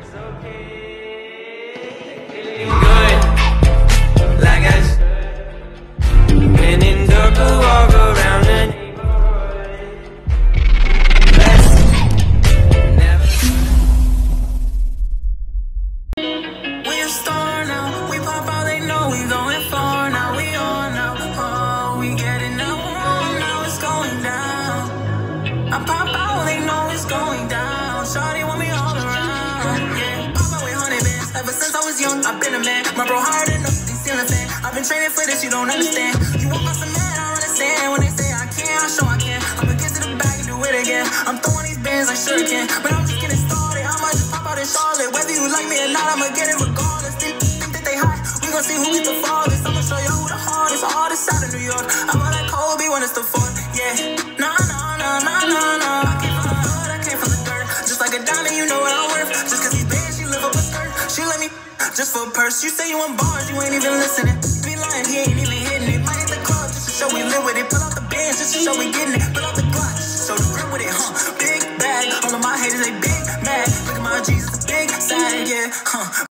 Good, like I said. When in dark, I walk around the neighborhood. We a star now, we pop out, they know we going far now. We on now, oh, we getting now, now it's going down. I pop out, they know it's going down. Shawty want me all around, yeah. Pop out with 100 bands, ever since I was young, I've been a man. My bro hard enough, they stealing fan. I've been training for this, you don't understand. You want my some man, I understand. When they say I can't, I show I can. I'ma get to the bag and do it again. I'm throwing these bands like sure can, but I'm just getting started. I might just pop out in Charlotte. Whether you like me or not, I'ma get it regardless. Think that they hot, we gon' see who gets the farthest. I'ma show you who the hardest, hardest side of New York. I'm on that Kobe when it's the fourth, yeah. Nah, nah, nah, nah, nah, nah. I came from the hood, I came from the dirt. Just like a diamond, you know what I'm worth. Just cause these bands, she live up a skirt. She let me just for a purse. You say you want bars, you ain't even listening. Be lying, he ain't even hitting it. Might hit the club just to show we live with it. Pull out the bands just to show we getting it. Pull out the Glock just to show the grip with it, huh? Big bag, all of my haters, they big mad. Look at my Jesus, big sad, yeah, huh?